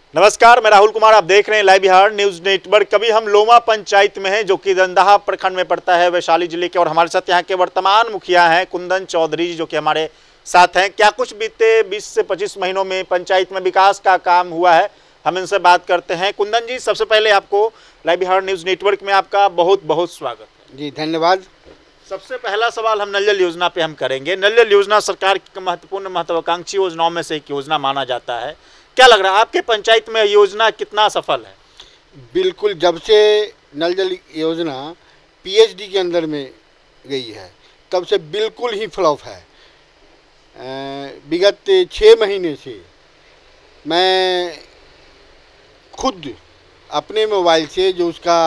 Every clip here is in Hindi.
नमस्कार, मैं राहुल कुमार। आप देख रहे हैं लाइव बिहार न्यूज नेटवर्क। कभी हम लोमा पंचायत में हैं, जो कि दंदाहा प्रखंड में पड़ता है, वैशाली जिले के। और हमारे साथ यहाँ के वर्तमान मुखिया हैं कुंदन चौधरी जी, जो कि हमारे साथ हैं। क्या कुछ बीते 20 से 25 महीनों में पंचायत में विकास का काम हुआ है, हम इनसे बात करते हैं। कुंदन जी, सबसे पहले आपको लाइव बिहार न्यूज नेटवर्क में आपका बहुत बहुत स्वागत है। जी धन्यवाद। सबसे पहला सवाल हम नल जल योजना पे हम करेंगे। नल जल योजना सरकार की महत्वपूर्ण महत्वाकांक्षी योजनाओं में से एक योजना माना जाता है। क्या लग रहा है आपके पंचायत में योजना कितना सफल है? बिल्कुल, जब से नल जल योजना पीएचडी के अंदर में गई है तब से बिल्कुल ही फ्लॉप है। विगत 6 महीने से मैं खुद अपने मोबाइल से जो उसका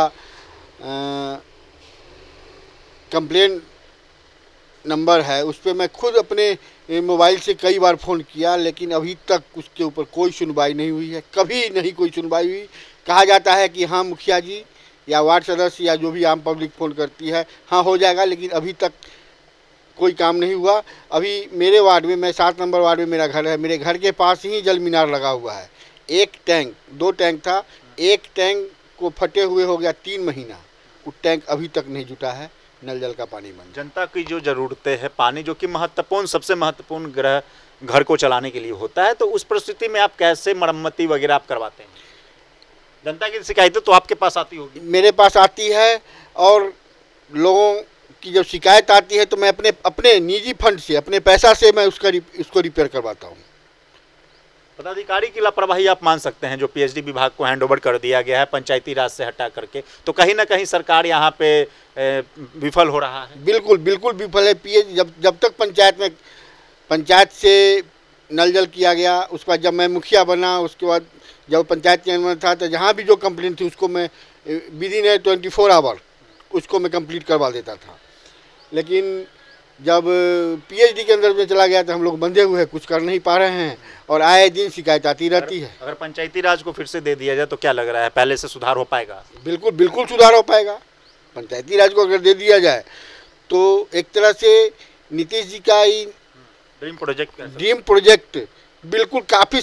कंप्लेन नंबर है उस पर मैं खुद अपने मोबाइल से कई बार फ़ोन किया, लेकिन अभी तक उसके ऊपर कोई सुनवाई नहीं हुई है। कभी नहीं कोई सुनवाई हुई। कहा जाता है कि हाँ मुखिया जी या वार्ड सदस्य या जो भी आम पब्लिक फ़ोन करती है, हाँ हो जाएगा, लेकिन अभी तक कोई काम नहीं हुआ। अभी मेरे वार्ड में, मैं 7 नंबर वार्ड में मेरा घर है, मेरे घर के पास ही जल मीनार लगा हुआ है। 1 टैंक, 2 टैंक था, 1 टैंक को फटे हुए हो गया 3 महीना। वो टैंक अभी तक नहीं जुटा है नल जल का पानी बन। जनता की जो जरूरतें है पानी, जो कि महत्वपूर्ण, सबसे महत्वपूर्ण घर को चलाने के लिए होता है, तो उस परिस्थिति में आप कैसे मरम्मती वगैरह आप करवाते हैं? जनता की शिकायतें तो आपके पास आती होगी। मेरे पास आती है, और लोगों की जब शिकायत आती है तो मैं अपने निजी फंड से, अपने पैसा से मैं उसको रिपेयर करवाता हूँ। पदाधिकारी की लापरवाही आप मान सकते हैं, जो पीएचडी विभाग को हैंडओवर कर दिया गया है पंचायती राज से हटा करके, तो कहीं ना कहीं सरकार यहाँ पे विफल हो रहा है। बिल्कुल बिल्कुल विफल है। जब तक पंचायत से नल जल किया गया, उसके बाद जब मैं मुखिया बना, उसके बाद जब पंचायत के अंदर था तो जहाँ भी जो कंप्लेंट थी उसको मैं विदिन 24 आवर उसको मैं कंप्लीट करवा देता था। लेकिन जब पीएचडी के अंदर में चला गया तो हम लोग बंधे हुए हैं, कुछ कर नहीं पा रहे हैं, और आए दिन शिकायत आती रहती है। अगर पंचायती राज को फिर से दे दिया जाए तो क्या लग रहा है, पहले से सुधार हो पाएगा? बिल्कुल बिल्कुल सुधार हो पाएगा। पंचायती राज को अगर दे दिया जाए तो एक तरह से नीतीश जी का ही ड्रीम प्रोजेक्ट बिल्कुल काफ़ी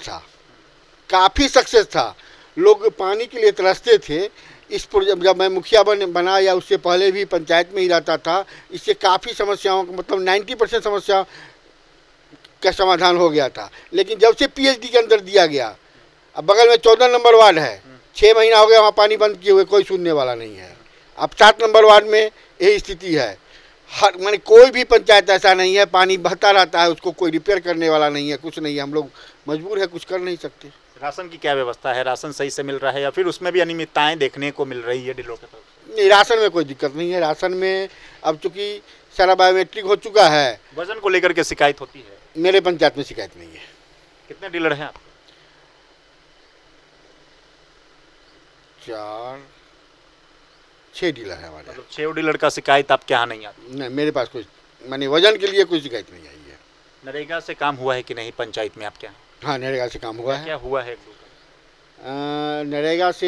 सक्सेस था। लोग पानी के लिए तरसते थे। इस प्रोजेक्ट जब मैं मुखिया बना या उससे पहले भी पंचायत में ही रहता था, इससे काफ़ी समस्याओं, मतलब 90% समस्या का समाधान हो गया था। लेकिन जब से पीएचडी के अंदर दिया गया, अब बगल में 14 नंबर वार्ड है, 6 महीना हो गया वहाँ पानी बंद किए हुए, कोई सुनने वाला नहीं है। अब 7 नंबर वार्ड में यही स्थिति है। हर माने कोई भी पंचायत ऐसा नहीं है, पानी बहता रहता है, उसको कोई रिपेयर करने वाला नहीं है, कुछ नहीं है। हम लोग मजबूर है, कुछ कर नहीं सकते। राशन की क्या व्यवस्था है? राशन सही से मिल रहा है या फिर उसमें भी अनियमितताएं देखने को मिल रही है डीलरों की तरफ से? नहीं, राशन में कोई दिक्कत नहीं है। राशन में अब चूँकि सारा बायोमेट्रिक हो चुका है। वजन को लेकर के शिकायत होती है? मेरे पंचायत में शिकायत नहीं है। कितने डीलर हैं आप? 6 डीलर है हमारे। मतलब 6 डीलर का शिकायत आपके यहाँ नहीं आती? नहीं, मेरे पास कोई, माने वजन के लिए कोई शिकायत नहीं आई है। नरेगा से काम हुआ है कि नहीं पंचायत में आपके यहाँ? हाँ, नरेगा से काम हुआ है। क्या हुआ है? नरेगा से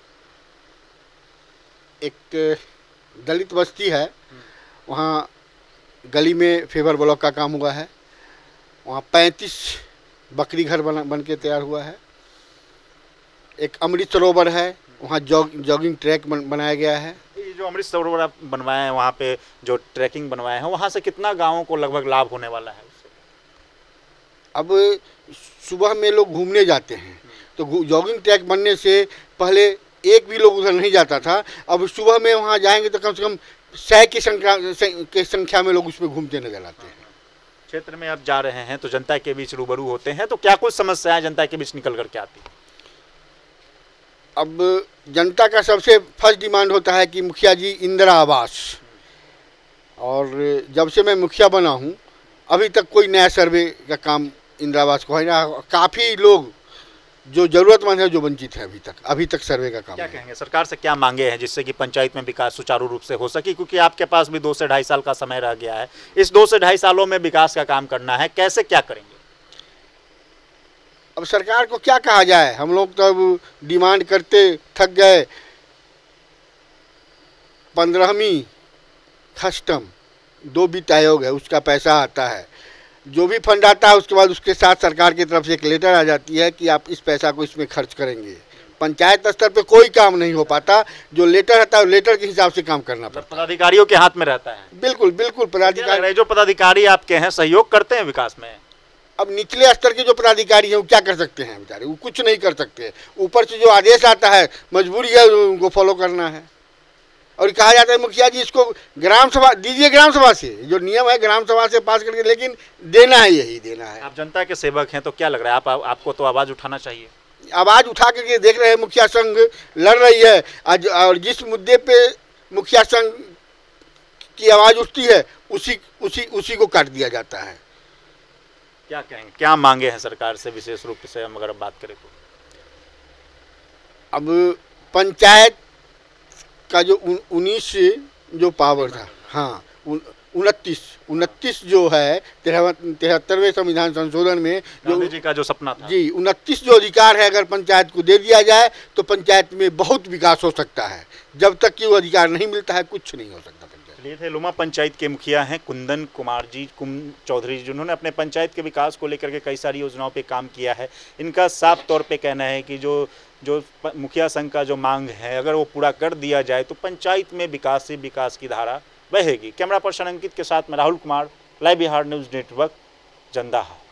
एक दलित बस्ती है, वहाँ गली में फेवर ब्लॉक का काम हुआ है। वहाँ 35 बकरी घर बन के तैयार हुआ है। एक अमृत सरोवर है, वहाँ जॉगिंग ट्रैक बनाया गया है। ये जो अमृत सरोवर आप बनवाए हैं, वहाँ पे जो ट्रैकिंग बनवाए हैं, वहाँ से कितना गाँवों को लगभग लाभ होने वाला है उससे? अब सुबह में लोग घूमने जाते हैं, तो जॉगिंग ट्रैक बनने से पहले एक भी लोग उधर नहीं जाता था। अब सुबह में वहाँ जाएंगे तो कम से कम 100 की संख्या में लोग उसमें घूमते नजर आते हैं। क्षेत्र में आप जा रहे हैं तो जनता के बीच रूबरू होते हैं, तो क्या कुछ समस्याएं जनता के बीच निकल करके आती है? अब जनता का सबसे फर्स्ट डिमांड होता है कि मुखिया जी इंदिरा आवास, और जब से मैं मुखिया बना हूँ अभी तक कोई नया सर्वे का काम इंदिरा आवास को है ना। काफ़ी लोग जो ज़रूरतमंद है, जो वंचित है, अभी तक सर्वे का काम। क्या कहेंगे, सरकार से क्या मांगे हैं जिससे कि पंचायत में विकास सुचारू रूप से हो सके? क्योंकि आपके पास भी 2 से ढाई साल का समय रह गया है। इस 2 से ढाई सालों में विकास का काम करना है, कैसे क्या करेंगे? अब सरकार को क्या कहा जाए, हम लोग तो अब डिमांड करते थक गए। 15वीं कस्टम 2 वित्त आयोग है, उसका पैसा आता है। जो भी फंड आता है उसके बाद उसके साथ सरकार की तरफ से एक लेटर आ जाती है कि आप इस पैसा को इसमें खर्च करेंगे। पंचायत स्तर पे कोई काम नहीं हो पाता, जो लेटर आता है लेटर के हिसाब से काम करना पड़ता है। पदाधिकारियों के हाथ में रहता है। बिल्कुल बिल्कुल। पदाधिकारी, जो पदाधिकारी आपके हैं सहयोग करते हैं विकास में? अब निचले स्तर के जो पदाधिकारी हैं वो क्या कर सकते हैं बेचारे, वो कुछ नहीं कर सकते। ऊपर से जो आदेश आता है मजबूरी है उनको फॉलो करना है। और कहा जाता है मुखिया जी इसको ग्राम सभा दीजिए, ग्राम सभा से जो नियम है ग्राम सभा से पास करके, लेकिन देना है, यही देना है। आप जनता के सेवक हैं तो क्या लग रहा है आपको तो आवाज़ उठाना चाहिए? आवाज़ उठा करके देख रहे हैं मुखिया संघ लड़ रही है, और जिस मुद्दे पे मुखिया संघ की आवाज़ उठती है उसी को काट दिया जाता है। क्या कहेंगे, क्या मांगे हैं सरकार से विशेष रूप से हम अगर बात करें तो? अब पंचायत का जो 19 जो पावर था, हाँ 29 जो है 73वें संविधान संशोधन में गांधी जी का जो सपना था जी, 29 जो अधिकार है अगर पंचायत को दे दिया जाए तो पंचायत में बहुत विकास हो सकता है। जब तक कि वो अधिकार नहीं मिलता है कुछ नहीं हो सकता। ये थे लोमा पंचायत के मुखिया हैं कुंदन चौधरी जी, जिन्होंने अपने पंचायत के विकास को लेकर के कई सारी योजनाओं पे काम किया है। इनका साफ तौर पे कहना है कि जो मुखिया संघ का जो मांग है अगर वो पूरा कर दिया जाए तो पंचायत में विकास से विकास की धारा बहेगी। कैमरा पर्सन अंकित के साथ मैं Rahul Kumar, live Bihar news network, Jandaha.